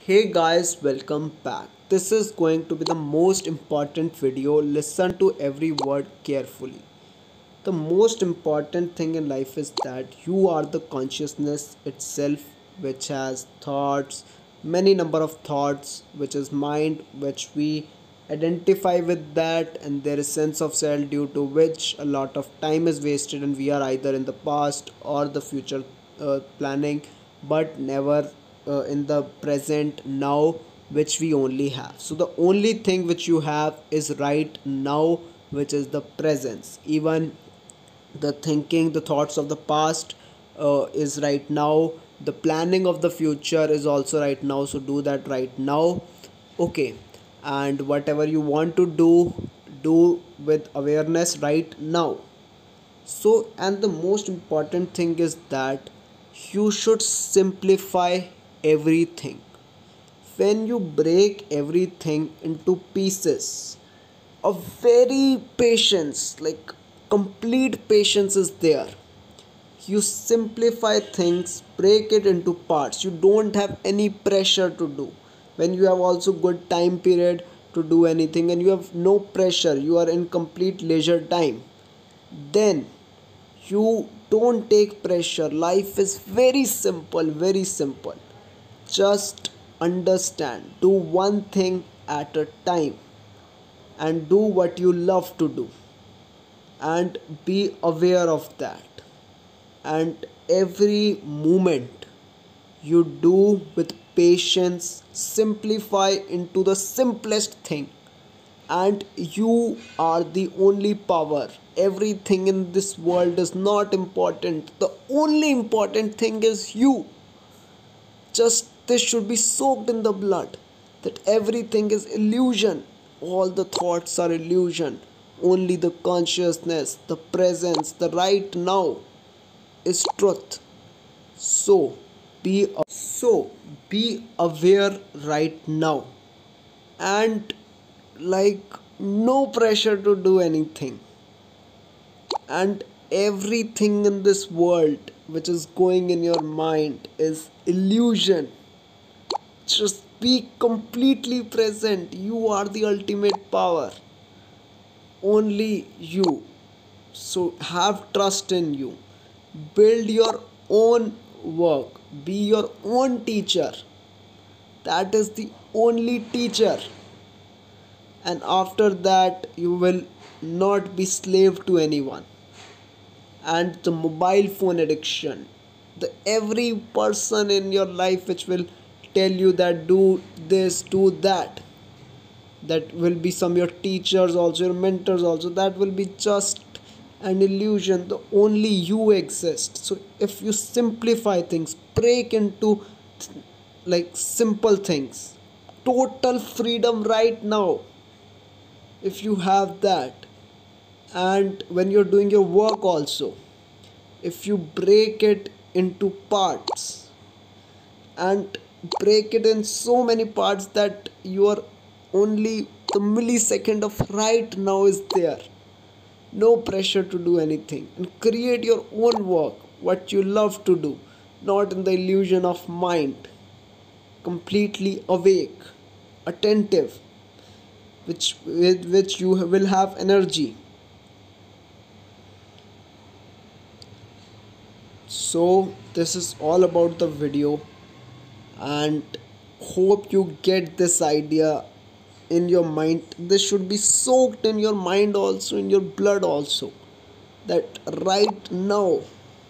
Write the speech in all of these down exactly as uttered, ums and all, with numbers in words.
Hey guys, welcome back. This is going to be the most important video. Listen to every word carefully. The most important thing in life is that you are the consciousness itself, which has thoughts, many number of thoughts, which is mind, which we identify with that, and there is sense of self due to which a lot of time is wasted and we are either in the past or the future uh, planning, but never uh, in the present now, which we only have. So the only thing which you have is right now, which is the presence. Even the thinking, the thoughts of the past uh, is right now. The planning of the future is also right now, so do that right now. Okay, and whatever you want to do, do with awareness right now. So, and the most important thing is that you should simplify everything. When you break everything into pieces, a very patience, like complete patience is there. You simplify things, break it into parts. You don't have any pressure to do. When you have also good time period to do anything and you have no pressure, you are in complete leisure time, then you don't take pressure. Life is very simple, very simple. Just understand, do one thing at a time and do what you love to do, and be aware of that. And every moment you do with patience, simplify into the simplest thing, and you are the only power. Everything in this world is not important, the only important thing is you. Just this should be soaked in the blood, that everything is illusion. All the thoughts are illusion. Only the consciousness, the presence, the right now is truth. So be so be aware right now, and like no pressure to do anything. And everything in this world which is going in your mind is illusion. Just be completely present. You are the ultimate power, only you. So have trust in you, build your own work, be your own teacher. That is the only teacher. And after that you will not be slave to anyone. And the mobile phone addiction, the every person in your life which will tell you that do this, do that, that will be some your teachers also, your mentors also, that will be just an illusion. The only you exist. So if you simplify things, break into like simple things, total freedom right now, if you have that. And when you're doing your work also, if you break it into parts and break it in so many parts that you are only the millisecond of right now is there, no pressure to do anything, and create your own work, what you love to do, not in the illusion of mind, completely awake, attentive, which with which you will have energy. So this is all about the video, and hope you get this idea in your mind. This should be soaked in your mind also, in your blood also, that right now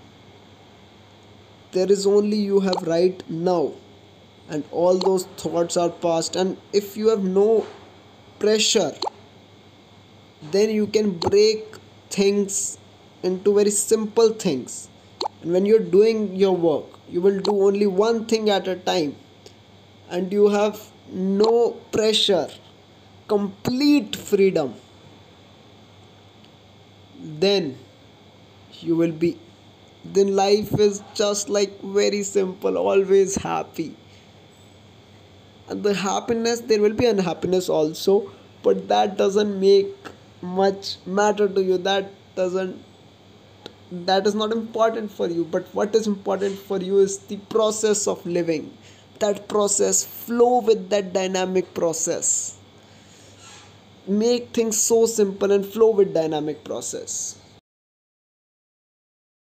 there is only you have right now, and all those thoughts are past. And if you have no pressure, then you can break things into very simple things. And when you're doing your work, you will do only one thing at a time, and you have no pressure, complete freedom. Then you will be, then life is just like very simple, always happy. And the happiness, there will be unhappiness also, but that doesn't make much matter to you. That doesn't, that is not important for you. But what is important for you is the process of living, that process, flow with that dynamic process. Make things so simple and flow with dynamic process.